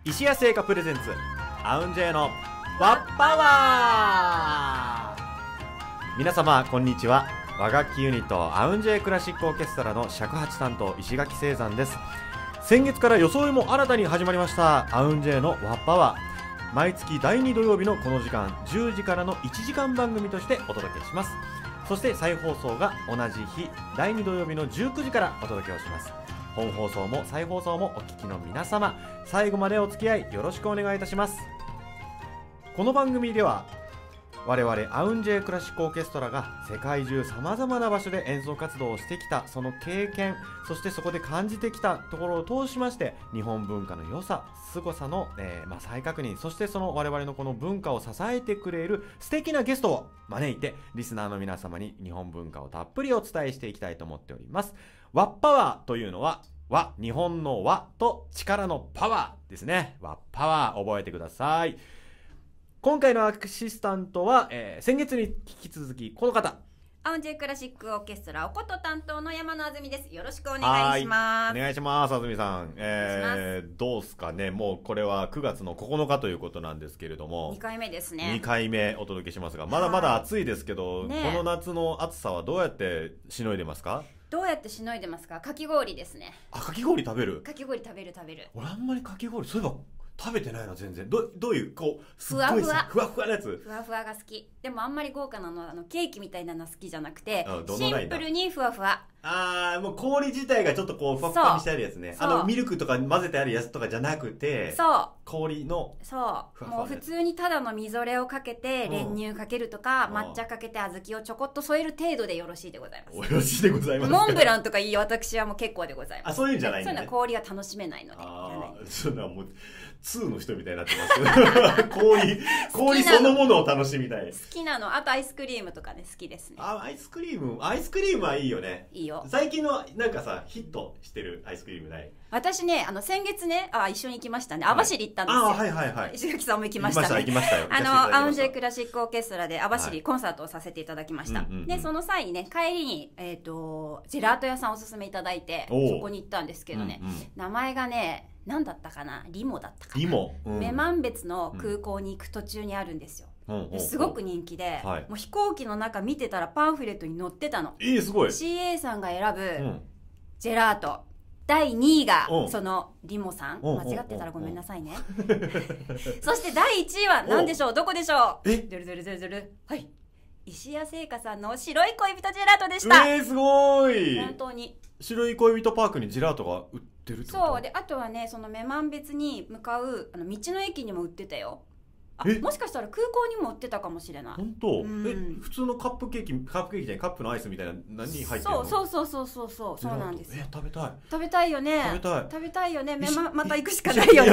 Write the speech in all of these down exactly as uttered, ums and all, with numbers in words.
石屋製菓プレゼンツアウンジェイのワッパワー。皆様こんにちは。和楽器ユニットアウンジェイクラシックオーケストラの尺八担当石垣聖山です。先月から装いも新たに始まりましたアウンジェイのワッパワー。毎月だいに土曜日のこの時間じゅうじからのいちじかん番組としてお届けします。そして再放送が同じ日だいに土曜日のじゅうくじからお届けをします。本放送も再放送もお聞きの皆様、最後までお付き合いよろしくお願いいたします。この番組では我々アウンジェイクラシックオーケストラが世界中さまざまな場所で演奏活動をしてきたその経験、そしてそこで感じてきたところを通しまして日本文化の良さ、凄さの、えーまあ、再確認、そしてその我々のこの文化を支えてくれる素敵なゲストを招いてリスナーの皆様に日本文化をたっぷりお伝えしていきたいと思っております。ワッパワーというのは和、日本の和と力のパワーですね。ワッパワー覚えてください。今回のアシスタントは、えー、先月に引き続きこの方、 アウンジェイクラシックオーケストラおこと担当の山野あずみです。よろしくお願いします。 お願いします。あずみさん、えー、どうすかね。もうこれはくがつのここのかということなんですけれども、 にかいめですね。 にかいめお届けしますが、まだまだ暑いですけど、 ね、 この夏の暑さはどうやってしのいでますか？ どうやってしのいでますか？かき氷ですね。 あ、かき氷食べる？ かき氷食べる食べる。 俺あんまりかき氷そういえば食べてないな。全然。ど, どういうこうすっごいふわふわふわふわなやつ。 ふわふわが好き。でもあんまり豪華なの、あのケーキみたいなの好きじゃなくて、シンプルにふわふわ。 あー、もう氷自体がちょっとこうふわふわにしてあるやつね。あのミルクとか混ぜてあるやつとかじゃなくて、そう氷のそうふわふわ、もう普通にただのみぞれをかけて練乳かけるとか、抹茶かけて小豆をちょこっと添える程度でよろしいでございます。 よろしいでございます。 モンブランとかいい私はもう結構でございます。 あ、そういうんじゃないんだね。 そういうのは氷が楽しめないので。 ああ、そんなもうツーの人みたいになってます氷氷そのものを楽しみたい。 好きなの。あとアイスクリームとかね、好きですね。 あ、アイスクリームアイスクリームはいいよね。 いいよ。 最近のなんかさヒットしてるアイスクリームない？ 私ね、あの先月ね、あ、一緒に行きましたね。網走行ったんですよ。 あ、はいはいはい。 石垣さんも行きましたね。 行きましたよ。 あのアウンジェイクラシックオーケストラで網走コンサートをさせていただきました。 うんうんうん、 でその際にね、帰りにえっ、ー、とジェラート屋さんおすすめいただいてそこに行ったんですけどね、うんうん、名前がね、何だったかな、リモだったかな。 リモ。うん、 女満別の空港に行く途中にあるんですよ。うん、すごく人気で、はい、もう飛行機の中見てたらパンフレットに載ってたの。 えー、すごい。 シーエー さんが選ぶジェラート、だいにいがそのリモさん。間違ってたらごめんなさいね。そしてだいいちいは何でしょう？どこでしょう？ え？ ドゥルドゥルドゥルドゥル。はい。石屋製菓さんの白い恋人ジェラートでした。 えー、すごい。 本当に。 白い恋人パークにジェラートが売ってるってこと？ そうで、あとはね、その女満別に向かうあの道の駅にも売ってたよ。あ、もしかしたら空港にも売ってたかもしれない。 本当？うん、え、普通のカップケーキ、カップケーキじゃない、カップのアイスみたいな何入ってるの？ そうそうそうそうそうそうなんですよ。 え、食べたい。 食べたいよね。 食べたい。 食べたいよね。ままた行くしかないよね。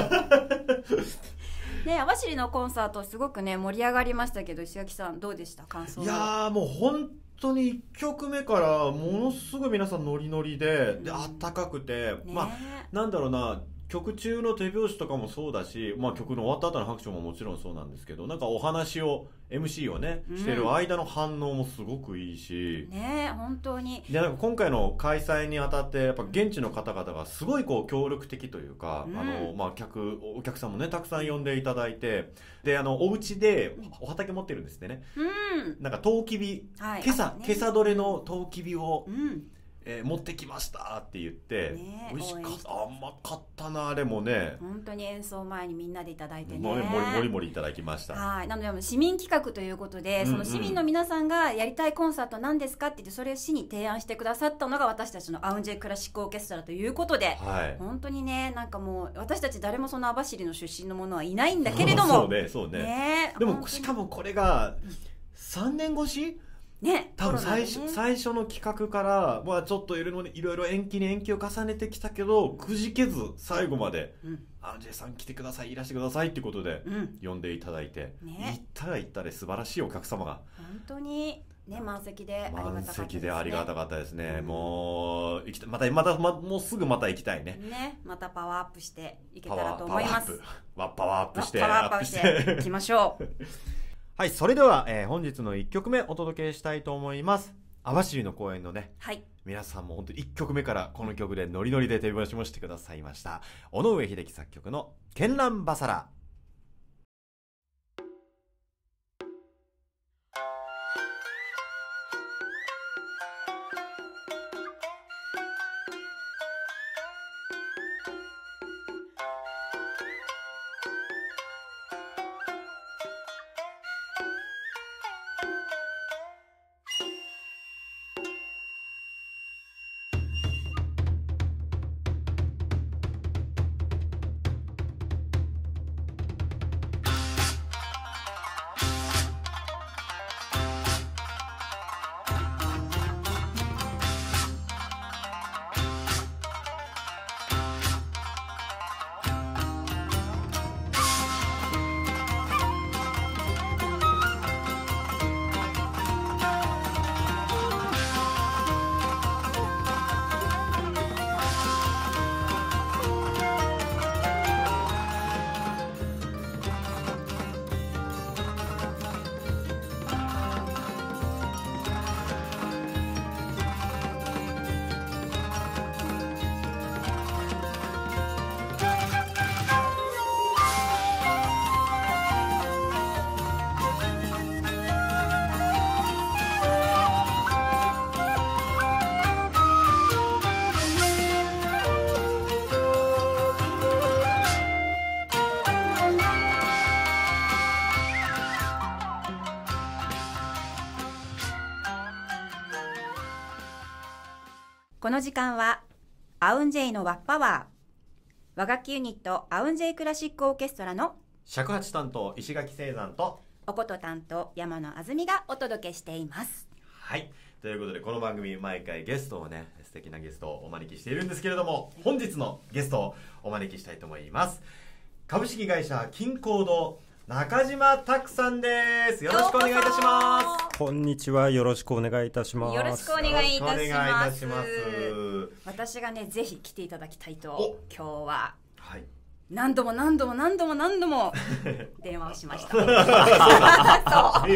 ね、網走のコンサートすごくね盛り上がりましたけど、石垣さんどうでした？感想は。 いやー、もう本当にいっきょくめからものすごい皆さんノリノリで、うん、であったかくて、ね、まあなんだろうな、曲中の手拍子とかもそうだし、まあ、曲の終わった後の拍手ももちろんそうなんですけど、なんかお話を エムシー をね、うん、してる間の反応もすごくいいしね、本当に。 でなんか今回の開催にあたってやっぱ現地の方々がすごいこう協力的というか、うん、あのまあ、客お客さんもねたくさん呼んでいただいて、であのお家でお畑持ってるんですってね、うん、なんかトウキビ、はい、今朝、ね、今朝取れのトウキビを、うん、えー、持ってきましたって言って、ね、美味しかった。甘かったなあれもね。 本当に演奏前にみんなでいただいてね、 もりもりもりいただきました。 はい。なので市民企画ということで、うんうん、その市民の皆さんがやりたいコンサート何ですかって言ってそれを市に提案してくださったのが私たちのアウンジェイクラシックオーケストラということで、はい、本当にね、なんかもう私たち誰もその網走の出身の者はいないんだけれどもそうねそうね、ね、でもしかもこれがさんねんごしね、 多分最初、ね、最初の企画から、まあ、ちょっといろいろ延期に延期を重ねてきたけどくじけず最後まで、うん、アンジェイさん来てください、いらしてくださいってことで、うん、呼んでいただいて、ね、行ったら行ったで素晴らしいお客様が本当に、ね、満席でありがたかったですね。 満席でありがたかったですね、うん、もう行きたまたまた、ま、もうすぐまた行きたいね。 ね、またパワーアップしていけたらと思います。 パワーアップしてパワーアップしていきましょう。 はい、それでは、えー、本日のいっきょくめお届けしたいと思います。 網走の公演のね、 はい、 皆さんも本当にいっきょくめからこの曲でノリノリで手拍子もしてくださいました尾上秀樹作曲の絢爛バサラ。 この時間はアウンジェイのワッパワー、和楽器ユニットアウンジェイクラシックオーケストラの尺八担当石垣聖山とおこと担当山野あずみがお届けしています。 はい、ということでこの番組毎回ゲストをね、素敵なゲストをお招きしているんですけれども、本日のゲストをお招きしたいと思います。株式会社金工堂中島拓さんです。よろしくお願いいたします。 こんにちは、よろしくお願いいたします。 よろしくお願いいたします。 します。 私がね、ぜひ来ていただきたいと今日は、 はい、 何度も何度も何度も何度も電話をしました。そう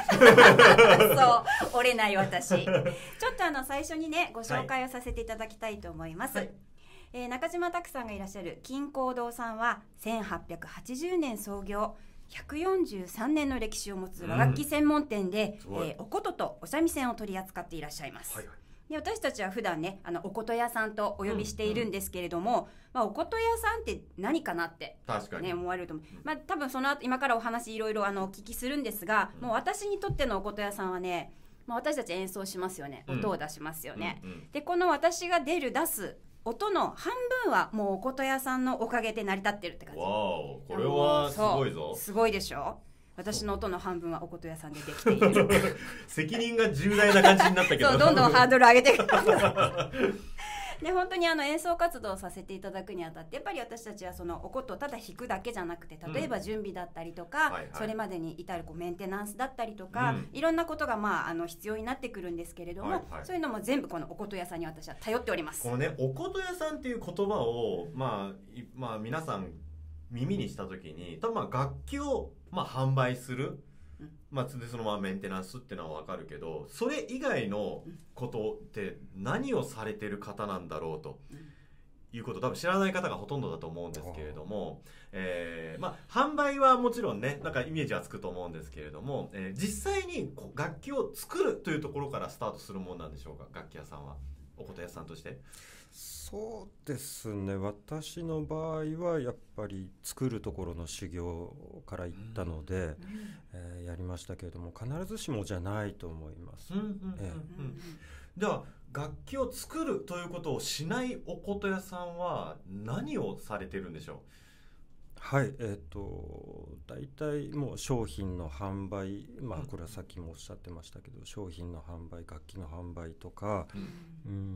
そう折れない私。ちょっとあの最初にねご紹介をさせていただきたいと思います。はい、えー、中島拓さんがいらっしゃる金工堂さんはせんはっぴゃくはちじゅうねん創業、ひゃくよんじゅうさんねんの歴史を持つ和楽器専門店で、うん、えー、お琴とお三味線を取り扱っていらっしゃいます。はいはい、で私たちは普段ね、あのお琴屋さんとお呼びしているんですけれども、うんうん、まあ、お琴屋さんって何かなって、ね、思われると思う、まあ、多分その後今からお話いろいろあのお聞きするんですが、うん、もう私にとってのお琴屋さんはね、まあ、私たち演奏しますよね、音を出しますよね、うんうんうん、でこの私が出る出す音の半分はもうお琴屋さんのおかげで成り立ってるって感じ。 わお、これはすごいぞ。 すごいでしょ。私の音の半分はお琴屋さんでできている。 責任が重大な感じになったけど。 そう、どんどんハードル上げていく。で本当にあの演奏活動をさせていただくにあたって、やっぱり私たちはそのお琴をただ弾くだけじゃなくて、例えば準備だったりとか、うん、はいはい、それまでに至るこうメンテナンスだったりとか、うん、いろんなことが、まあ、あの必要になってくるんですけれども、はいはい、そういうのも全部このお琴屋さんに私は頼っております。 このね、お琴屋さんっていう言葉を、まあまあ、皆さん耳にした時に、多分まあ楽器をまあ販売する、まあ、でそのままメンテナンスっていうのは分かるけど、それ以外のことって何をされてる方なんだろうということを多分知らない方がほとんどだと思うんですけれども、えーまあ、販売はもちろんね、なんかイメージはつくと思うんですけれども、えー、実際にこう楽器を作るというところからスタートするものなんでしょうか、楽器屋さんは、お琴屋さんとして。 そうですね、私の場合はやっぱり作るところの修行から行ったので、うん、えー、やりましたけれども、必ずしもじゃないと思います。 では楽器を作るということをしないお琴屋さんは何をされてるんでしょう。 はい、えーと、大体もう商品の販売、まあこれはさっきもおっしゃってましたけど、商品の販売、楽器の販売とか、うん、うん、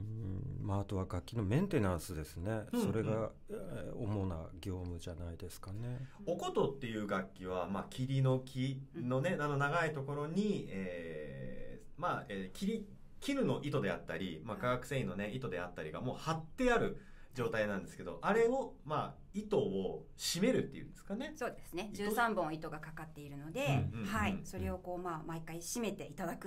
まあ、あとは楽器のメンテナンスですね、うんうん、それが、えー、主な業務じゃないですかね。 お琴っていう楽器は、まあ、桐の木のね、あの長いところに、えーまあえー、桐絹の糸であったり、まあ、化学繊維の、ね、糸であったりがもう貼ってある状態なんですけど、あれを、まあ、糸を締めるっていうんですかね。 そうですね、じゅうさんぼん糸がかかっているので、うんうんうんうん、はい、それをこう、まあ、毎回締めていただくんで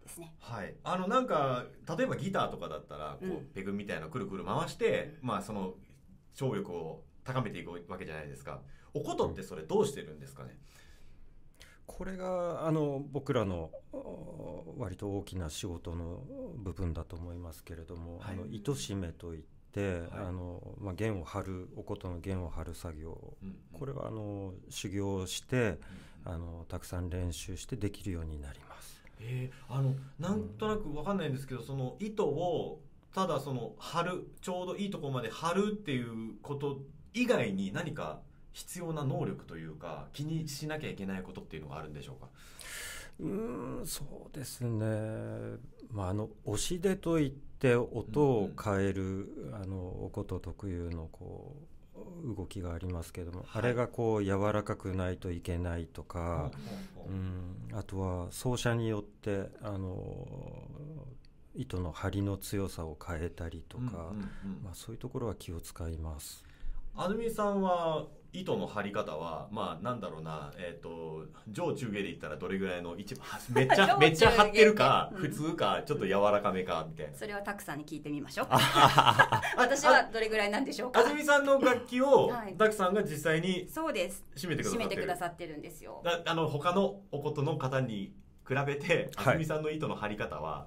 ですね。 はい、あのなんか例えばギターとかだったらこう、うん、ペグみたいなのくるくる回して、うん、まあその聴力を高めていくわけじゃないですか。お琴ってそれどうしてるんですかね。 これがあの僕らの割と大きな仕事の部分だと思いますけれども、はい、あの糸締めといって、はい、あのまあ、弦を張るお琴の弦を張る作業、うんうん、これはあの修行して、うんうん、あのたくさん練習してできるようになります。 えー、あのなんとなく分かんないんですけど、その糸をただその張る、ちょうどいいところまで張るっていうこと以外に何か必要な能力というか気にしなきゃいけないことっていうのがあるんでしょうか。 うーん、そうですね、まあ、あの押し出といって音を変える、うんうん、あのお琴特有のこう動きがありますけども、はい、あれがこう柔らかくないといけないとか、うん、あとは奏者によってあの糸の張りの強さを変えたりとか、うんうんうん、まあ、そういうところは気を使います。 安住さんは糸の張り方はまあなんだろうな、えっと上中下で言ったらどれぐらいの一番めっちゃめっちゃ張ってるか、うん、普通かちょっと柔らかめかみたいな。 それはたくさんに聞いてみましょう。私はどれぐらいなんでしょうか。 安住さんの楽器をたくさんが実際にそうです締めてくださってる。 締めてくださってるんですよ。 だあの他のお琴の方に比べて安住さんの糸の張り方は、はい、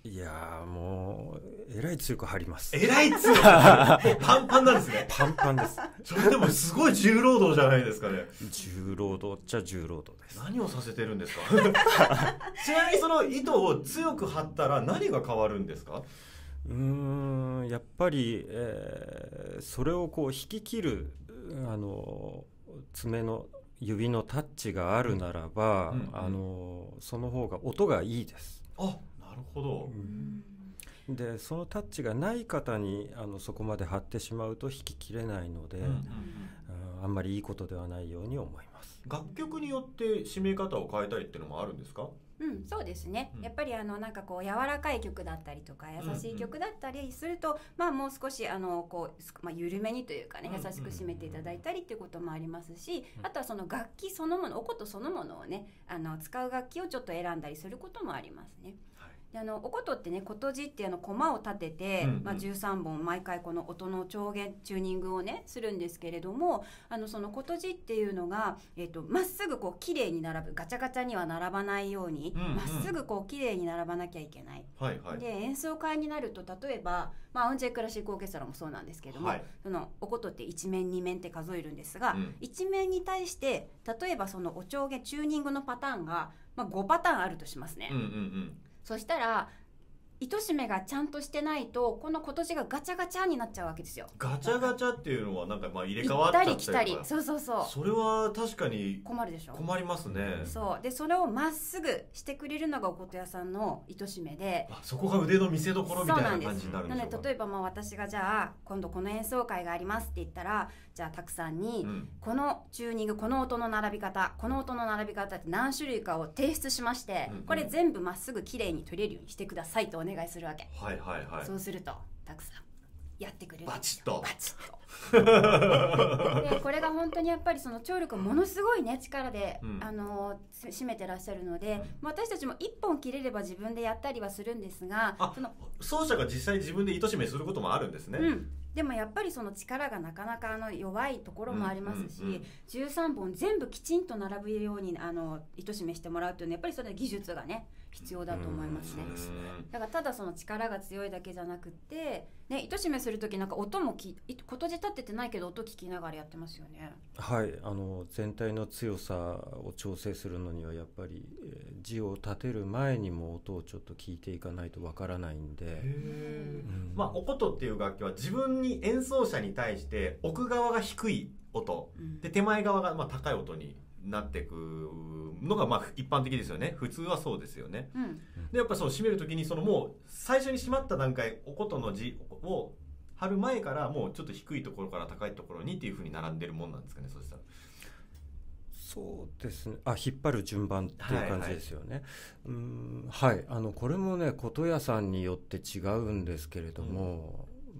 いやーもうえらい強く張ります。 えらい強くパンパンなんですね。 パンパンです。 それでもすごい重労働じゃないですかね。 重労働っちゃ重労働です。 何をさせてるんですか。ちなみにその糸を強く張ったら何が変わるんですか。 うーんやっぱり、えー、それをこう引き切るあの爪の指のタッチがあるならば、うんうん、あのその方が音がいいです。 あ、なるほど。 うん、でそのタッチがない方にあのそこまで張ってしまうと引き切れないので、うんうんうん、あんまりいいことではないように思います。 楽曲によって締め方を変えたいっていうのもあるんですか。 うん、そうですね、うん、やっぱりあのなんかこう柔らかい曲だったりとか優しい曲だったりすると、うんうん、まあもう少しあのこう、まあ、緩めにというかね、優しく締めていただいたりっていうこともありますし、あとはその楽器そのもの、お琴そのものをねあの使う楽器をちょっと選んだりすることもありますね。であのお琴ってね、琴字っていうのコマを立てて、うんうん、まあ、じゅうさんぼん毎回この音の調弦チューニングをねするんですけれども、あのその琴字っていうのが、えーと、まっすぐこう綺麗に並ぶ、ガチャガチャには並ばないようにま、うんうん、っすぐこう綺麗に並ばなきゃいけない、はいはい、で演奏会になると例えば、まあ、アウンジェクラシックオーケストラもそうなんですけども、はい、そのお琴っていち面に面って数えるんですが、うん、いち面に対して例えばそのお調弦チューニングのパターンが、まあ、ごパターンあるとしますね、うんうんうん、そしたら糸締めがちゃんとしてないとこの琴字がガチャガチャになっちゃうわけですよ。 ガチャガチャっていうのはなんかまあ入れ替わっちゃったり来たり、そうそうそう、 それは確かに困るでしょ。 困りますね。 そうで、それをまっすぐしてくれるのがお琴屋さんの糸締めで、 あ、そこが腕の見せ所みたいな感じになるんでしょうか。 なので例えばまあ私がじゃあ今度この演奏会がありますって言ったら、じゃあたくさんに、うん、このチューニング、この音の並び方、この音の並び方って何種類かを提出しまして、うんうん、これ全部まっすぐ綺麗に取れるようにしてくださいとお願いするわけ。 はいはいはい、 そうするとたくさんやってくれる。 バチッとバチッとでこれが本当にやっぱりその聴力ものすごいね力で、うん、あの締めてらっしゃるので、うん、私たちもいっぽん切れれば自分でやったりはするんですが、 あ、その奏者が実際自分で糸締めすることもあるんですね。 うん、でもやっぱりその力がなかなかあの弱いところもありますし、うんうんうん、じゅうさんぼん全部きちんと並ぶようにあの糸締めしてもらうというのはやっぱりそれは技術がね必要だと思いますね。うん、ですね。だからただその力が強いだけじゃなくて、ね、糸締めするときなんか音もき琴字立っててないけど音聞きながらやってますよね。 はい、あの全体の強さを調整するのにはやっぱり、えー、字を立てる前にも音をちょっと聞いていかないとわからないんで、 へー、うん、まあお琴っていう楽器は自分に演奏者に対して奥側が低い音、うん、で手前側がまあ高い音になっていくのがまあ一般的ですよね。普通はそうですよね。うん、でやっぱそう締めるときにそのもう最初に締まった段階お琴の字を貼る前からもうちょっと低いところから高いところにっていう風に並んでるもんなんですかね。そうしたらそうですね。あ、引っ張る順番っていう感じですよね。はいはい、うーん、はい。あのこれもね琴屋さんによって違うんですけれども、うん、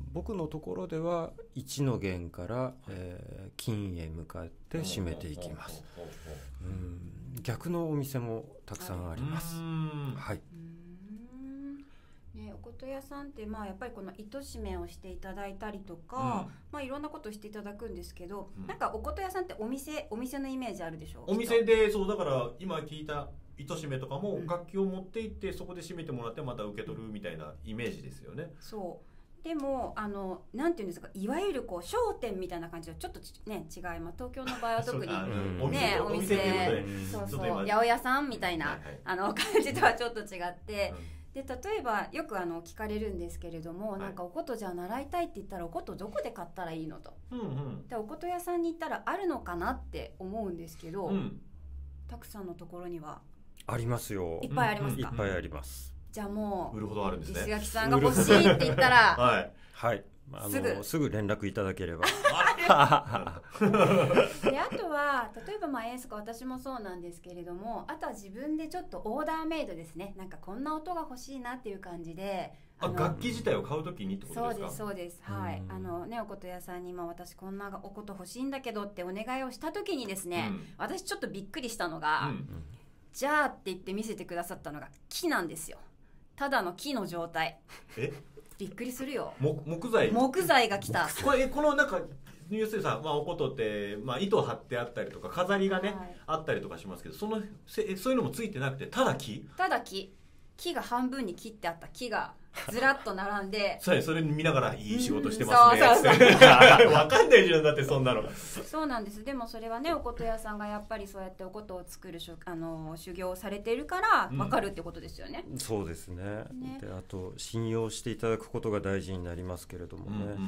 僕のところではいちの弦から、えー、金へ向かって締めていきます。うん逆のお店もたくさんあります。はい。 ね、お琴屋さんってまあやっぱりこの糸締めをしていただいたりとか、うん、まあいろんなことしていただくんですけど、うん、なんかお琴屋さんってお店お店のイメージあるでしょ。 お店でそうだから今聞いた糸締めとかも楽器を持って行ってそこで締めてもらってまた受け取るみたいなイメージですよね。 そうでもあのなんていうんですか、いわゆるこう商店みたいな感じはちょっとね違い、まあ、東京の場合は特にねお店そうそう八百屋さんみたいな、はいはい、あの感じとはちょっと違って、うん、で例えばよくあの聞かれるんですけれども、はい、なんかお琴じゃあ習いたいって言ったらお琴どこで買ったらいいのと、うんうん、でお琴屋さんに行ったらあるのかなって思うんですけど、うん、たくさんのところにはありますよ。 いっぱいありますか。 いっぱいあります。 じゃあもう売るほどあるんですね。 石垣さんが欲しいって言ったらはい、 はい、あのすぐすぐ連絡いただければ。であとは例えばまあ演奏家私もそうなんですけれども、あとは自分でちょっとオーダーメイドですね。なんかこんな音が欲しいなっていう感じで。 ああ楽器自体を買うときにってことですか。 そうですそうです、はい、あのねお琴屋さんに今私こんなお琴欲しいんだけどってお願いをしたときにですね、うん、私ちょっとびっくりしたのが、うん、じゃあって言って見せてくださったのが木なんですよ。ただの木の状態。 えびっくりするよ。 木材木材が来た。 これこのなんか要するにさ、まあ、お琴って、まあ、糸貼ってあったりとか飾りがね、はい、あったりとかしますけど、そのせそういうのもついてなくてただ木ただ木木が半分に切ってあった木がずらっと並んでそれそれ見ながらいい仕事してますね、うん、そうそうそう分かんないじゃんだってそんなの。 そうなんです。でもそれはねお琴屋さんがやっぱりそうやってお琴を作るあの修行をされているから分かるってことですよね、 うん、そうです ね, ねであと信用していただくことが大事になりますけれどもね、うんうんうんうん、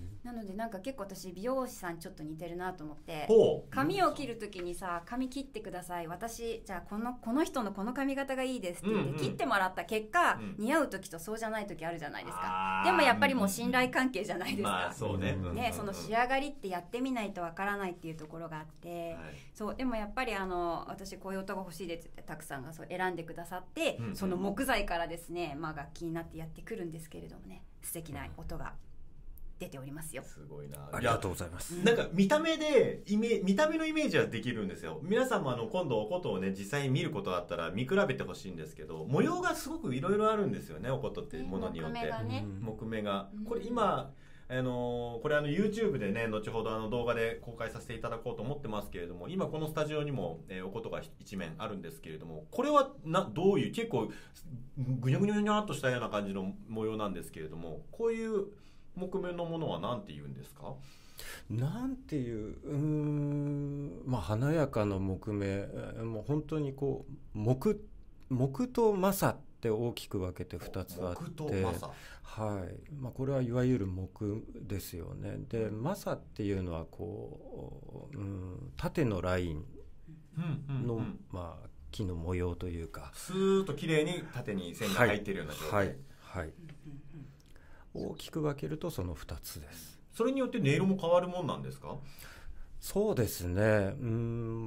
なのでなんか結構私美容師さんちょっと似てるなと思って、髪を切るときにさ髪切ってください、私じゃあこの、この人のこの髪型がいいですって言って、うんうん、切ってもらった結果、うん、似合う時とそうじゃない時あるじゃないですか。でもやっぱりもう信頼関係じゃないですか、 まあそうね、 ね、その仕上がりってやってみないとわからないっていうところがあって、はい、そうでもやっぱりあの私こういう音が欲しいですってたくさんがそう選んでくださって、うんうん、その木材からですね、まあ、楽器になってやってくるんですけれどもね、素敵な音が出ておりますよ。 すごいな。 ありがとうございます。 なんか見た目でイメ見た目のイメージはできるんですよ。皆さんもあの今度お琴をね実際に見ることがあったら見比べてほしいんですけど、模様がすごくいろいろあるんですよね、お琴ってものによって。木目がね。木目が。これ今あのこれあの YouTube でね後ほどあの動画で公開させていただこうと思ってますけれども、今このスタジオにも、えー、お琴が一面あるんですけれども、これはなどういう結構ぐにゃぐにゃぐにゃっとしたような感じの模様なんですけれども、こういう木目のものは何て言うんですか？ なんていう、うーん、まあ華やかな木目、もう本当にこう木木と正って大きく分けてふたつあって、 木と正、 はい、まあ、これはいわゆる木ですよね。で正っていうのはこう、うん、縦のラインの、うんうんうん、まあ、木の模様というか、 スーッと綺麗に縦に線が入っているような状態、 はいはいはい、大きく分けるとそのふたつです。 それによって音色も変わるもんなんですか？ そうですね、うん、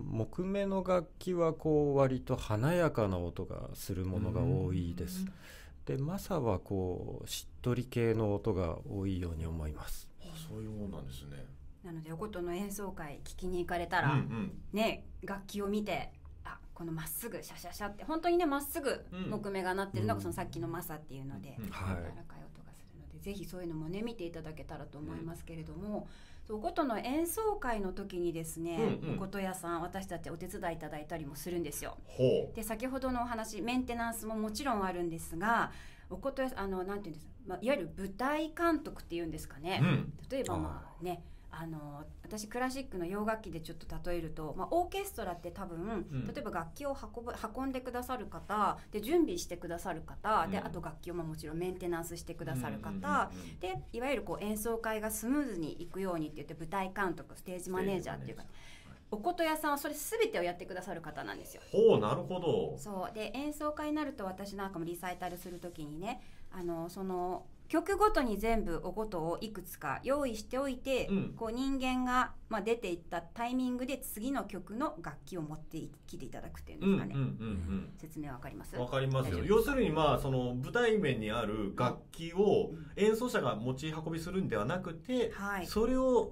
木目の楽器はこう割と華やかな音がするものが多いです。で正はこうしっとり系の音が多いように思います。 あ、そういうもんなんですね。 なのでお琴の演奏会聞きに行かれたら、うんうん、ね、楽器を見て、あ、このまっすぐシャシャシャって本当にねまっすぐ木目が鳴ってるのが、うん、そのさっきの正っていうので、うん、柔らかい音がするので、ぜひそういうのもね見ていただけたらと思いますけれども、うん、お琴の演奏会の時にですね、うんうん、お琴屋さん私たちお手伝いいただいたりもするんですよ。 ほう。 で先ほどのお話メンテナンスももちろんあるんですが、お琴屋さんあのなんていうんですか、まあ、いわゆる舞台監督っていうんですかね、うん、例えばまあね、あの私クラシックの洋楽器でちょっと例えると、まあ、オーケストラって多分、うん、例えば楽器を運ぶ運んでくださる方で、準備してくださる方、うん、であと楽器をもちろんメンテナンスしてくださる方、うんうんうんうん、でいわゆるこう演奏会がスムーズにいくようにって言って舞台監督、ステージマネージャーっていうか、お琴屋さんはそれ全てをやってくださる方なんですよ。 ほう、なるほど。 そうで演奏会になると私なんかもリサイタルするときにね、あのその曲ごとに全部お琴をいくつか用意しておいて、うん、こう人間が、まあ、出ていったタイミングで次の曲の楽器を持ってきていただくっていうんですかね、うんうんうんうん、説明わかります？ わかりますよ。要するに、まあ、その舞台面にある楽器を演奏者が持ち運びするんではなくて、うん、はい、それを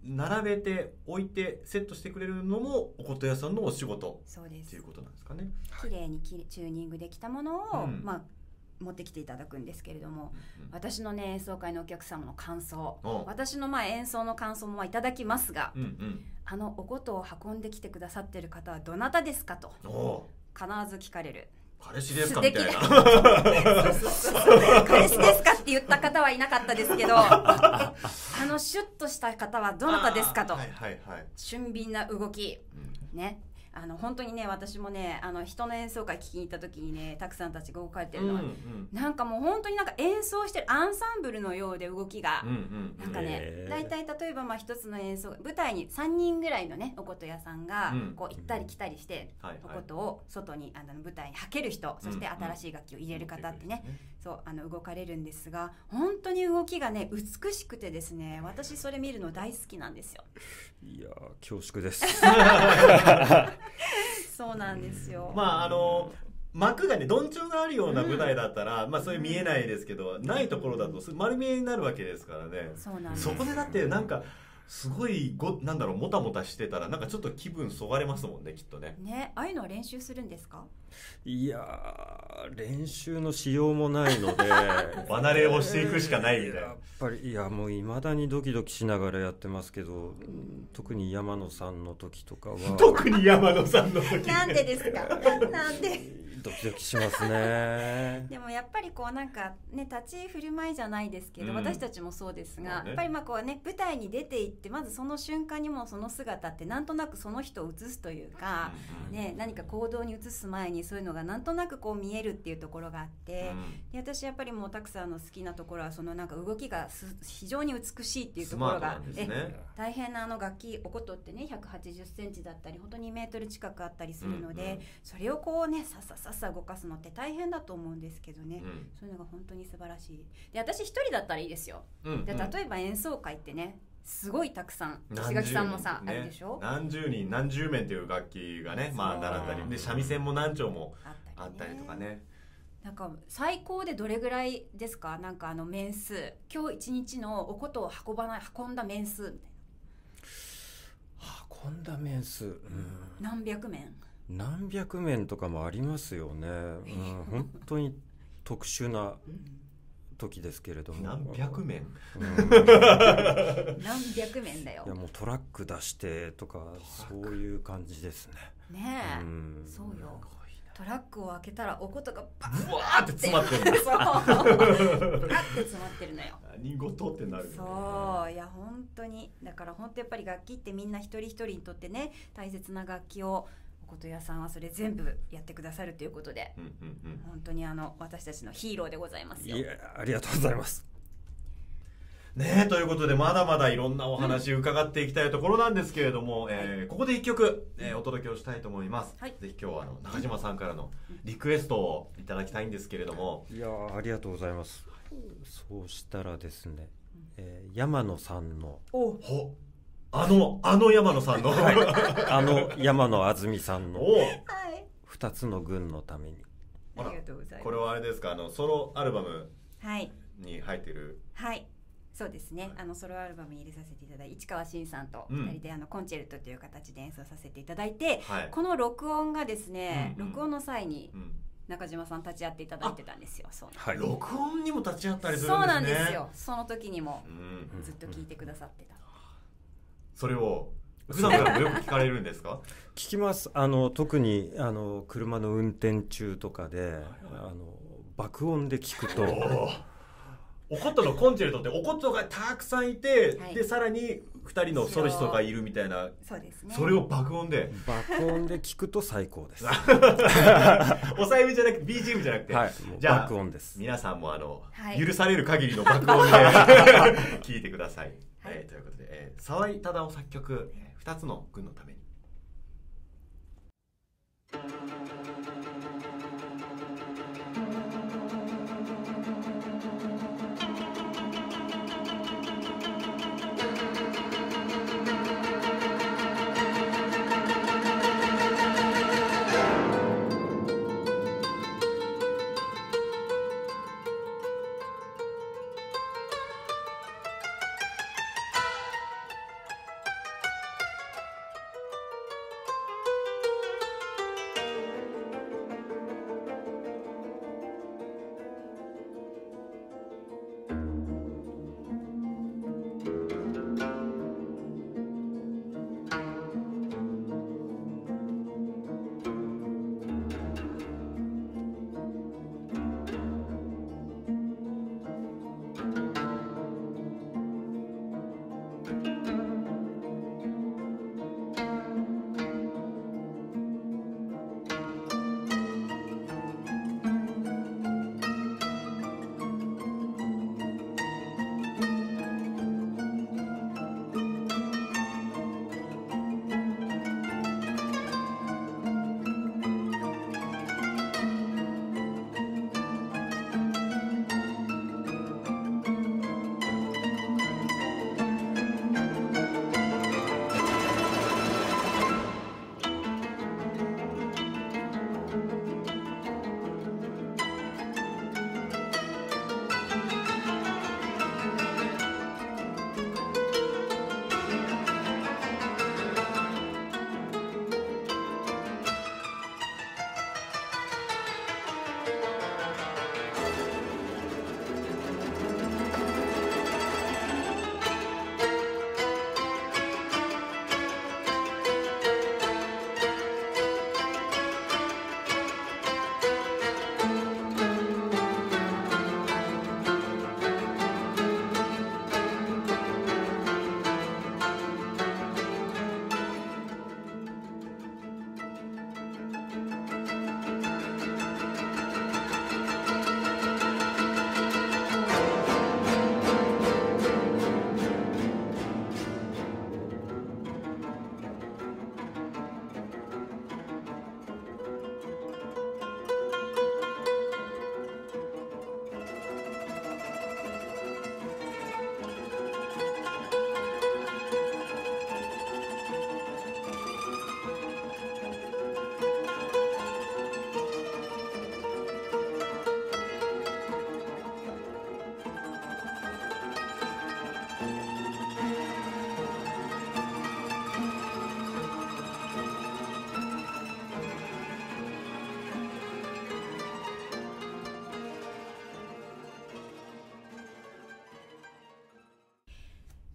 並べて置いてセットしてくれるのもお琴屋さんのお仕事そうですっていうことなんですかね。 綺麗にきチューニングできたものを、うん、まあ持ってきていただくんですけれども、うんうん、私のね演奏会のお客様の感想、私のまあ演奏の感想もまあいただきますが、うんうん、あのお琴を運んできてくださっている方はどなたですかと必ず聞かれる。 彼氏ですかみたいな彼氏ですかって言った方はいなかったですけどあのシュッとした方はどなたですかと、はいはいはい、俊敏な動き、うん、ね、あの本当にね私もねあの人の演奏会聞きに行った時にねたくさんたちが動かれてるのは、うんうん、なんかもう本当になんか演奏してるアンサンブルのようで動きが、うんうん、なんかねだいたい例えばまあ一つの演奏舞台にさんにんぐらいのねお琴屋さんがこう行ったり来たりして、うん、お琴を外にあの舞台にはける人、そして新しい楽器を入れる方ってね、うんうん、そうあの動かれるんですが、本当に動きがね美しくてですね、私それ見るの大好きなんですよ。 いや恐縮ですそうなんですよ。 まああの幕がねどんちょうがあるような舞台だったら、うん、まあそれ見えないですけど、うん、ないところだと丸見えになるわけですからね。 そうなんです。 そこでだってなんかすごいごなんだろうもたもたしてたらなんかちょっと気分そがれますもんね、きっとね。 ね、ああいうのは練習するんですか？ いや練習のしようもないので離れをしていくしかないみたいな。 やっぱりいやもう未だにドキドキしながらやってますけど、特に山野さんの時とかは特に山野さんの時なんでですか？なんでドキドキしますねでもやっぱりこうなんかね立ち居振る舞いじゃないですけど、うん、私たちもそうですが、ね、やっぱりまあこうね舞台に出ていってまずその瞬間にもその姿ってなんとなくその人を映すというか、うんね、何か行動に移す前にそういうのがなんとなくこう見えるっていうところがあって、うん、で私やっぱりもうたくさんの好きなところはそのなんか動きが非常に美しいっていうところが、ね、え大変なあの楽器お琴ってねひゃくはちじゅっセンチだったり本当ににメートル近くあったりするので、うんうん、それをこうねさっささっさ動かすのって大変だと思うんですけどね、うん、そういうのが本当に素晴らしい。で私一人だったらいいですよ、うんうん、で例えば演奏会ってねすごいたくさん石垣さんもさ、ね、あるでしょ。 何十人何十面という楽器がねまあ習ったりで三味線も何丁もあったりとかね。 なんか最高でどれぐらいですか？なんかあの面数今日一日のお琴を運ばない運んだ面数みたいな。 運んだ面数、うん、 何百面何百面とかもありますよね、うん、本当に特殊な時ですけれども何百面、 うん、何百面だよ。 いやもうトラック出してとかそういう感じですね。 ねえ、うん、そうよ。トラックを開けたらお琴がバーッわーって詰まってるのそうバーって詰まってるのよ。 何事ってなるよね。 そういや本当にだから本当やっぱり楽器ってみんな一人一人にとってね大切な楽器をお琴屋さんはそれ全部やってくださるということで、うんうんうん、本当にあの私たちのヒーローでございますよ。 いやありがとうございますねえということでまだまだいろんなお話伺っていきたいところなんですけれども、うんえー、ここで一曲、えー、お届けをしたいと思います、はい、ぜひ今日はあの中島さんからのリクエストをいただきたいんですけれども。 いやありがとうございます。そうしたらですね、えー、山野さんのおほあのあの山野さんの、はい、 あの山野あずみさんのふたつの群のために。 ありがとうございます。 これはあれですかあのソロアルバムに入ってる、 はい、はいそうですね、あのソロアルバムに入れさせていただいて市川新さんとふたりであのコンチェルトという形で演奏させていただいて、はい、この録音がですね、うんうん、録音の際に中島さん立ち会っていただいてたんですよ。そうはい、録音にも立ち会ったりするんですね。 そうなんですよ。その時にもずっと聞いてくださってた、うんうん、 それを普段からもよく聞かれるんですか？ 聞きます。あの特にあの車の運転中とかで、はいはい、あの爆音で聞くとお琴のコンチェルトってお琴がたくさんいて、はい、でさらにふたりのソリストがいるみたいな。 そうですね。 それを爆音で爆音で聞くと最高です抑えめじゃなくて ビージーエム じゃなくて、はい、 じゃあ爆音です。 皆さんもあの、はい、許される限りの爆音で聞いてください、はいえー、ということで、えー、沢井忠夫作曲ふたつの群のために。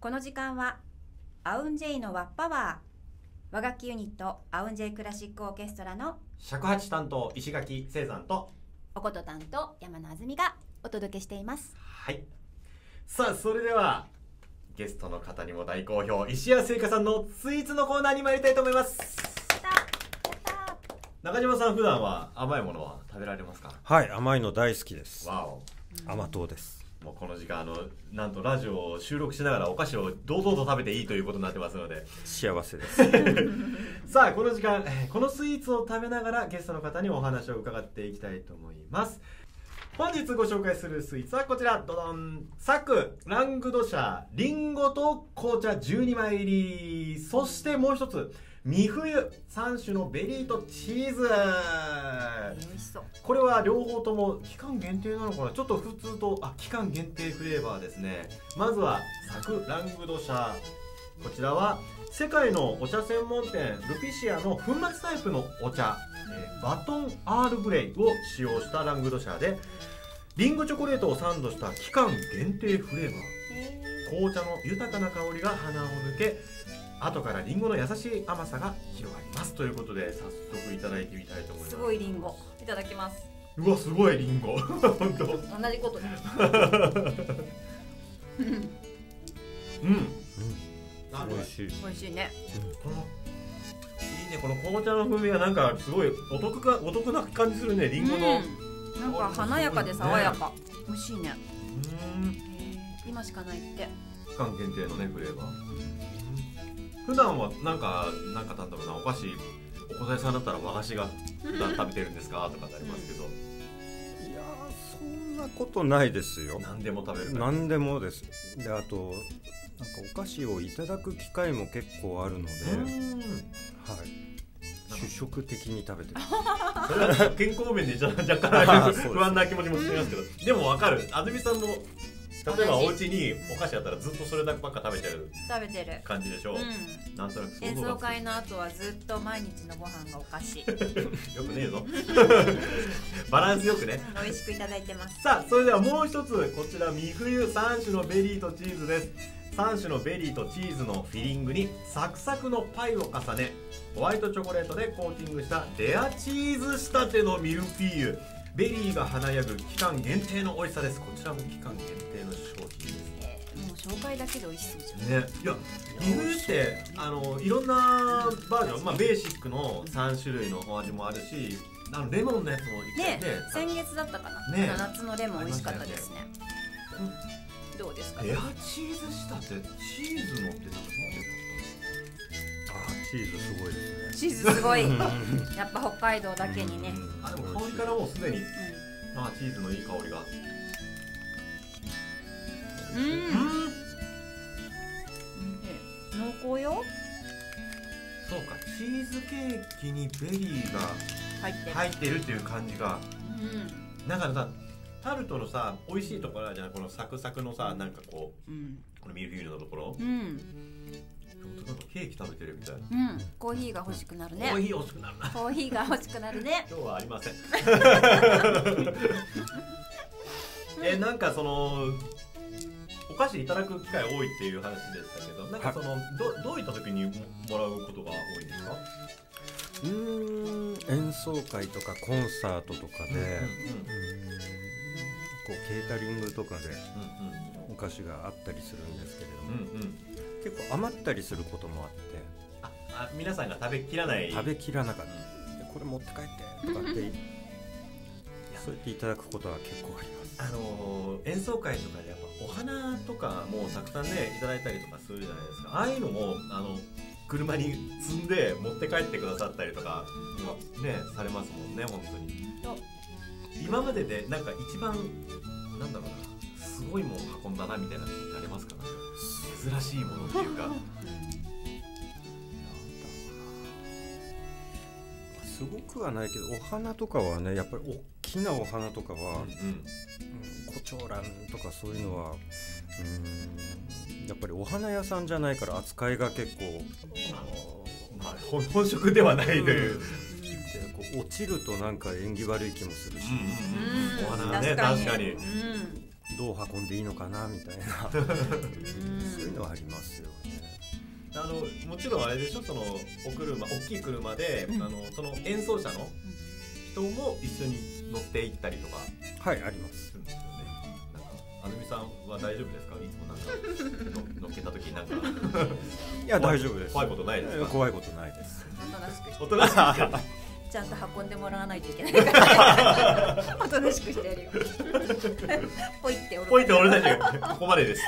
この時間はアウンジェイのワッパワー、和楽器ユニットアウンジェイクラシックオーケストラの尺八担当石垣聖山とおこと担当山野あずみがお届けしています。 はい、さあそれではゲストの方にも大好評、石谷製菓さんのスイーツのコーナーに参りたいと思います。中島さん、普段は甘いものは食べられますか？ はい、甘いの大好きです。 わお、 甘党です。 もうこの時間あのなんとラジオを収録しながらお菓子を堂々と食べていいということになってますので幸せですさあこの時間このスイーツを食べながらゲストの方にお話を伺っていきたいと思います。本日ご紹介するスイーツはこちら、ドドン、サクラングドシャリンゴと紅茶じゅうにまい入り、そしてもう一つ三冬さん種のベリーとチーズ。 美味しそう。 これは両方とも期間限定なのかな、ちょっと普通とあ期間限定フレーバーですね。まずはサクラングドシャ、こちらは世界のお茶専門店ルピシアの粉末タイプのお茶、えー、バトンアールグレイを使用したラングドシャで、リンゴチョコレートをサンドした期間限定フレーバー。紅茶の豊かな香りが鼻を抜け、後からリンゴの優しい甘さが広がりますということで、早速いただいてみたいと思います。 すごいリンゴいただきます。 うわ、すごいリンゴ本当同じことねうん、うん、 あ、美味しい。 美味しいね。 このいいね、この紅茶の風味がなんかすごいお得かお得な感じするね、リンゴの、 うん、なんか華やかで爽やか、ね、美味しいね。 うん、 今しかないって期間限定のねフレーバー。普段はなんかなんかなんだろうな、お菓子、お小さいさんだったら和菓子が普段食べてるんですかとかってありますけど、 いやー、そんなことないですよ。 何でも食べる。 何でもです。で、あとなんかお菓子をいただく機会も結構あるので、はい、主食的に食べてるそれは健康面で若干不安な気持ちもしますけど、でも分かる。安住さんも例えばお家にお菓子あったらずっとそれだけばっか食べてる食べてる感じでしょう、うん、なんとなく演奏会の後はずっと毎日のご飯がお菓子よくねえぞバランスよくね、 美味しくいただいてます。 さあそれではもう一つ、こちら三冬さん種のベリーとチーズです。さん種のベリーとチーズのフィリングにサクサクのパイを重ね、ホワイトチョコレートでコーティングしたレアチーズ仕立てのミルフィーユ。ベリーが華やぐ期間限定の美味しさです。こちらも期間限定の商品です。 えー、もう紹介だけで美味しそうじゃんね。いや、三冬ってあのいろんなバージョン、まあベーシックのさん種類のお味もあるし、あのレモンのやつもいっね、先月だったかな、ね、夏のレモン美味しかったですね。うん、どうですか？ レアチーズ仕立て、チーズのってなんかチーズすごいですね。 チーズすごいやっぱ北海道だけにね。 あ、でも香りからもうすでに、うん、あ、チーズのいい香りが。 うん、うん、濃厚よ。 そうか、チーズケーキにベリーが入ってるっていう感じが、うん、なんかさ、タルトのさ、美味しいところあるじゃない、このサクサクのさ、なんかこう、うん、このミルフィーユのところ、うん、なんかケーキ食べてるみたいな、 うん、コーヒーが欲しくなるね。 コーヒー欲しくなるな。 コーヒーが欲しくなるね。 今日はありませんえ、なんかそのお菓子いただく機会多いっていう話でしたけど、なんかそのどどういった時にもらうことが多いんですか？ うーん、演奏会とかコンサートとかで、うんうんうん、こうケータリングとかでお菓子があったりするんですけれども、うんうん、結構余ったりすることもあって、 ああ、皆さんが食べきらない食べきらなかった、うん、これ持って帰ってとかってそうやっていただくことは結構あります。 あのー、演奏会とかでやっぱお花とかもたくさんねいただいたりとかするじゃないですか。ああいうのもあの車に積んで持って帰ってくださったりとかねされますもんね。本当に今まででなんか一番なんだろうな、すごいもの運んだなみたいなのってありますか？珍しいものっていうかすごくはないけど、お花とかはね、やっぱり大きなお花とかは、うんうん、コチョウランとかそういうのは、うーん、やっぱりお花屋さんじゃないから扱いが結構、 まあ、本職ではないという、うん、でこう落ちるとなんか縁起悪い気もするし、 うんうんうん、お花がね、確かに、うん、 どう運んでいいのかなみたいなそういうのはありますよね。 あのもちろんあれでしょ、そのお車大きい車で、うん、あのその演奏者の人も一緒に乗って行ったりとか、 はいありますするんですよね。なんかあずみさんは大丈夫ですか？いつもなんかの乗っけた時になんかいや大丈夫です。 怖いことないですか？ 怖いことないです。 おとなしくしてちゃんと運んでもらわないといけないからおとなしくしてやるよポイってポイって折れないでここまでです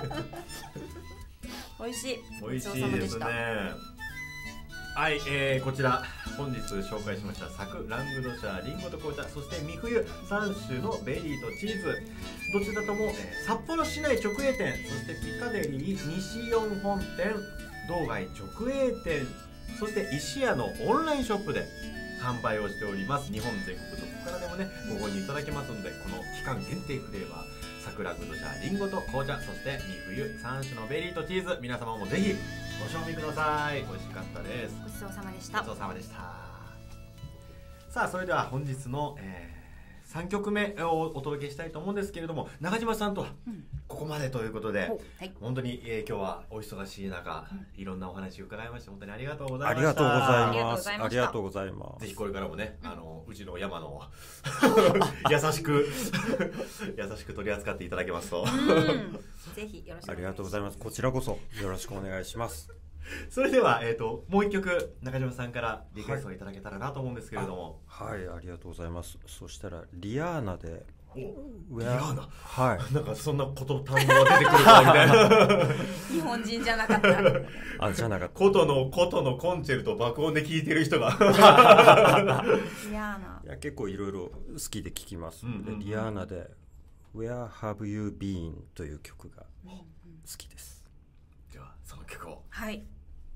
美味しい。 美味しいですね。はい、えー、こちら本日紹介しましたサクラングドシャリンゴと紅茶、そして三冬さん種のベリーとチーズ、どちらとも、えー、札幌市内直営店、そしてピカデリー西四本店、道外直営店、そして石屋のオンラインショップで販売をしております。日本全国どこからでもねご購入いただけますので、この期間限定フレーバーサクラングドシャリンゴと紅茶、そして三冬さん種のベリーとチーズ、皆様もぜひご賞味ください。美味しかったです。 ごちそうさまでした。 ごちそうさまでした。さあそれでは本日の、えー、さんきょくめをお届けしたいと思うんですけれども、中島さんとはここまでということで、うんはい、本当に、えー、今日はお忙しい中、うん、いろんなお話を伺いまして本当にありがとうございました。 ありがとうございます。ありがとうございます。 ぜひこれからもね、あのうちの山の優しく優しく取り扱っていただけますとぜひよろしくお願いします。 ありがとうございます。こちらこそよろしくお願いします。 それでは、えーと、もう一曲中島さんからリクエストをいただけたらなと思うんですけれども。 はい、はい、ありがとうございます。そしたらリアーナでリアーナ、 はい、 なんかそんなこと単語が出てくるかみたいな日本人じゃなかったあ、じゃなかった。 琴の琴のコンチェルト爆音で聴いてる人がリアーナ、 いや結構いろいろ好きで聴きます、うんうんうん、でリアーナで Where Have You Been という曲が好きです、 うんうん、ではその曲を。 はい、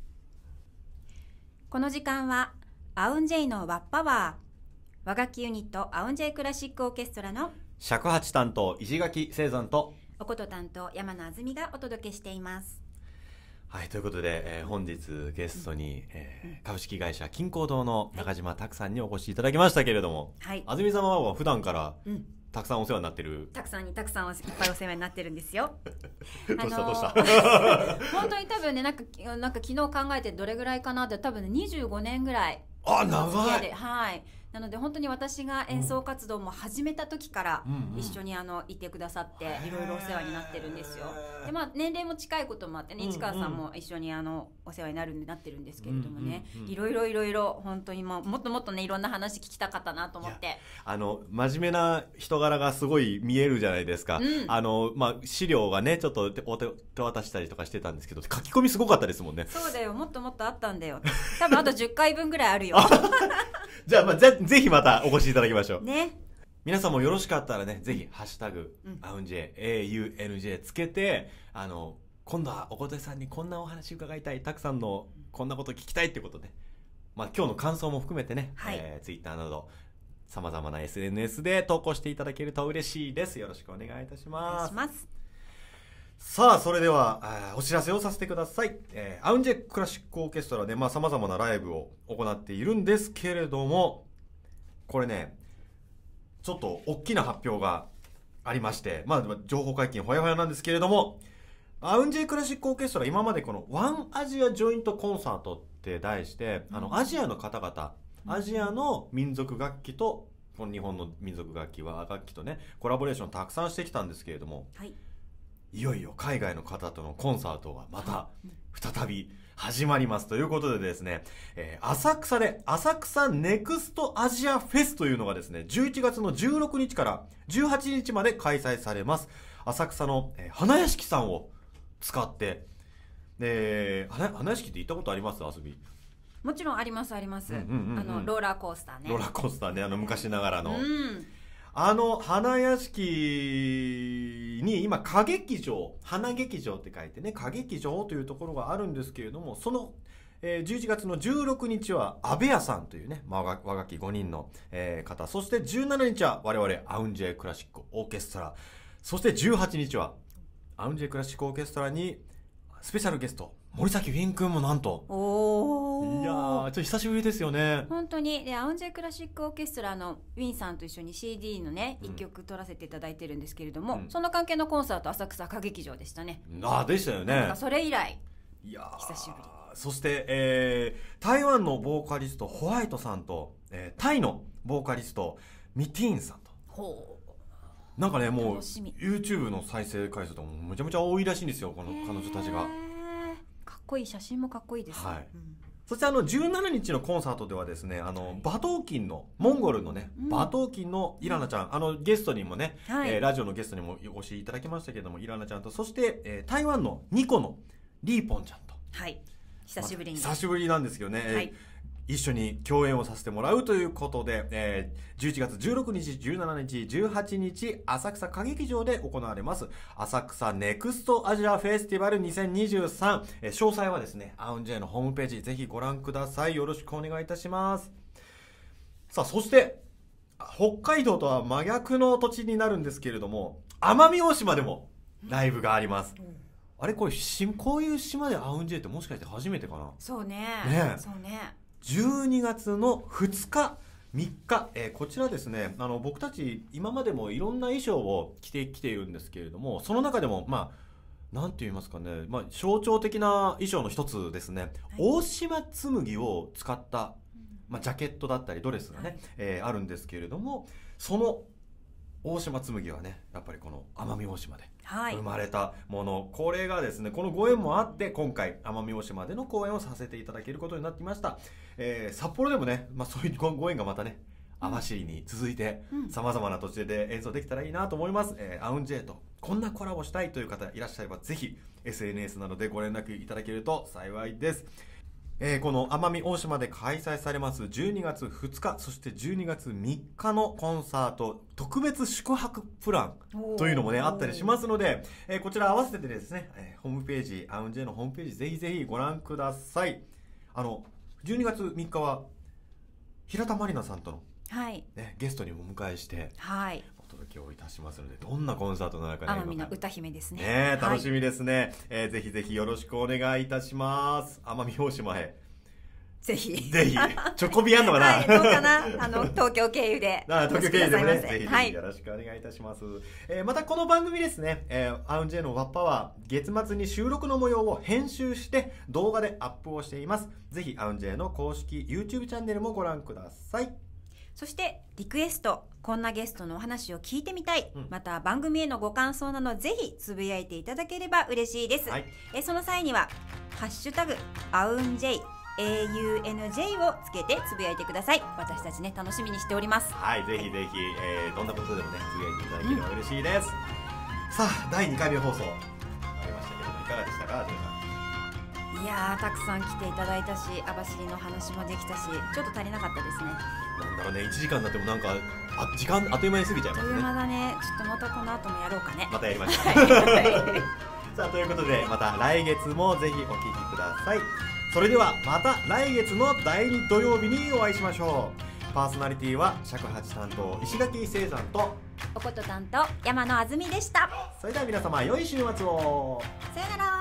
この時間はアウンジェイのワッパワー、和楽器ユニットアウンジェイクラシックオーケストラの尺八担当石垣聖山とお琴担当山名あずみがお届けしています。 はい、ということで、えー、本日ゲストに、えー、株式会社金光堂の中島拓さんにお越しいただきましたけれども、はい、あずみ様は普段から、うん、たくさんお世話になってる。 たくさんにたくさんいっぱいお世話になってるんですよどうしたどうした本当に多分ね、なんかなんか昨日考えてどれぐらいかなって、多分ねにじゅうごねんぐらい。 あ、長い。 はい。なので本当に私が演奏活動も始めた時から一緒にあのいてくださっていろいろお世話になってるんですよ。で、まあ年齢も近いこともあってね、市川さんも一緒にあのお世話になるなってるんですけれどもね、いろいろいろいろ本当にもうもっともっとねいろんな話聞きたかったなと思って。 あの真面目な人柄がすごい見えるじゃないですか。うん、あのまあ資料がねちょっとお手渡したりとかしてたんですけど、書き込みすごかったですもんね。 そうだよ、もっともっとあったんだよ。多分あとじゅっかいぶんぐらいあるよ。 じゃあ、まあ、ぜ, ぜひまたお越しいただきましょう。 ね。 皆さんもよろしかったらね、ぜひ、ハッシュタグ、うん、アウンジェイ、エーユーエヌジェイ つけて、あの、今度はお琴さんにこんなお話伺いたい、たくさんのこんなこと聞きたいっていうことで、まあ、今日の感想も含めてね、はい、えー、Twitter など、様々な エスエヌエス で投稿していただけると嬉しいです。よろしくお願いいたします。 お願いします。 さあそれではお知らせをさせてください。えー、アウンジェイクラシックオーケストラでまあ様々なライブを行っているんですけれども、これねちょっと大きな発表がありまして、まあ情報解禁ほやほやなんですけれども、アウンジェイクラシックオーケストラ今までこのワンアジアジョイントコンサートって題して、あのアジアの方々、アジアの民族楽器とこの日本の民族楽器和楽器とねコラボレーションたくさんしてきたんですけれども、はい、いよいよ海外の方とのコンサートがまた再び始まりますということでですね、えー、浅草で浅草ネクストアジアフェスというのがですねじゅういちがつのじゅうろくにちからじゅうはちにちまで開催されます。浅草の、えー、花屋敷さんを使って、えー、花, 花屋敷って行ったことあります？遊びもちろんありますあります、うんうんうんうん、あのローラーコースターねローラーコースターね、あの昔ながらの、 うん、 あの花屋敷に今歌劇場、花劇場って書いてね歌劇場というところがあるんですけれども、その、えー、じゅういちがつのじゅうろくにちは阿部屋さんというね、まあ、和楽器ごにんの、えー、方、そしてじゅうしちにちは我々アウンジェイクラシックオーケストラ、そしてじゅうはちにちはアウンジェイクラシックオーケストラにスペシャルゲスト森崎ウィン君もなんと、 おいやちょっと久しぶりですよね。 本当に。でアウンジェクラシックオーケストラのウィンさんと一緒に シーディー のねいっきょく取らせていただいてるんですけれども、うん、その関係のコンサート浅草歌劇場でしたね。 あでしたよね。 なんかそれ以来いや久しぶり。 そして、えー、台湾のボーカリストホワイトさんと、えー、タイのボーカリストミティーンさんと、 ほうなんかねもう YouTube の再生回数とかもめちゃめちゃ多いらしいんですよ、この彼女たちが。 かっこいい、写真もかっこいいです、 はい、うん、そしてあのじゅうしちにちのコンサートではですね、あの馬頭琴のモンゴルのね、うん、馬頭琴のイラナちゃん、あのゲストにもね、はい、えー、ラジオのゲストにもお越しいただきましたけれども、イラナちゃんと、そして、えー、台湾のニコのリーポンちゃんと、 はい、久しぶりに、 ま、久しぶりなんですよね、はい、一緒に共演をさせてもらうということで、えー、じゅういちがつじゅうろくにち、じゅうしちにち、じゅうはちにち浅草歌劇場で行われます浅草ネクストアジアフェスティバルにせんにじゅうさん、えー、詳細はですねアウンジェイのホームページぜひご覧ください。よろしくお願いいたします。さあそして北海道とは真逆の土地になるんですけれども、奄美大島でもライブがあります、うん、あれこれしこういう島でアウンジェイってもしかして初めてかな。 そうねねそうね。 じゅうにがつのふつかみっか、えー、こちらですね、あの僕たち今までもいろんな衣装を着てきているんですけれども、その中でもまあなんて言いますかね、まあ、象徴的な衣装の一つですね、はい、大島紬を使った、まあ、ジャケットだったりドレスがね、はい、えー、あるんですけれども、その大島紬はねやっぱりこの奄美大島で生まれたもの、はい、これがですねこのご縁もあって今回奄美大島での公演をさせていただけることになっていました、えー、札幌でもね、まあ、そういうご縁がまたね網走に続いてさまざまな土地で演奏できたらいいなと思います、えー、アウンジェイとこんなコラボしたいという方いらっしゃればぜひ エスエヌエス などでご連絡いただけると幸いです。えー、この奄美大島で開催されますじゅうにがつふつかそしてじゅうにがつみっかのコンサート特別宿泊プランというのもねあったりしますので、えー、こちら合わせてですね、えー、ホームページアウンジェイのホームページぜひぜひご覧ください。あのじゅうにがつみっかは平田真理奈さんとの、 はいね、ゲストにもお迎えして、 はい、 お届けをいたしますので、どんなコンサートの中に奄美の歌姫ですね。 ね、楽しみですね、はい、えー、ぜひぜひよろしくお願いいたします。奄美大島へぜひぜひチョコビあんのかな、 はい、どうかなあの東京経由で東京経由でもねぜひぜひよろしくお願いいたします、はい、えー、またこの番組ですね、えー、アウンジェイのワッパは月末に収録の模様を編集して動画でアップをしています。ぜひアウンジェイの公式 YouTube チャンネルもご覧ください。 そしてリクエスト、こんなゲストのお話を聞いてみたい、うん、また番組へのご感想などぜひつぶやいていただければ嬉しいです、はい、えその際にはハッシュタグアウンジェイエーユーエヌジェイ をつけてつぶやいてください。私たちね楽しみにしております。 はい、ぜひぜひ、えー、どんなことでもねつぶやいていただければ嬉しいです、うん、さあだいにかいめ放送ありましたけどもいかがでしたか。 いやーたくさん来ていただいたし網走の話もできたしちょっと足りなかったですね。 なんだろうねいちじかんになってもなんかあ時間あっという間に過ぎちゃいますね。 あっという間だね。ちょっとまたこの後もやろうかね。 またやりましょうさあということでまた来月もぜひお聞きください。それではまた来月のだいに土曜日にお会いしましょう。パーソナリティは尺八担当石垣聖山とおこと担当山野あずみでした。 それでは皆様良い週末を。 さよなら。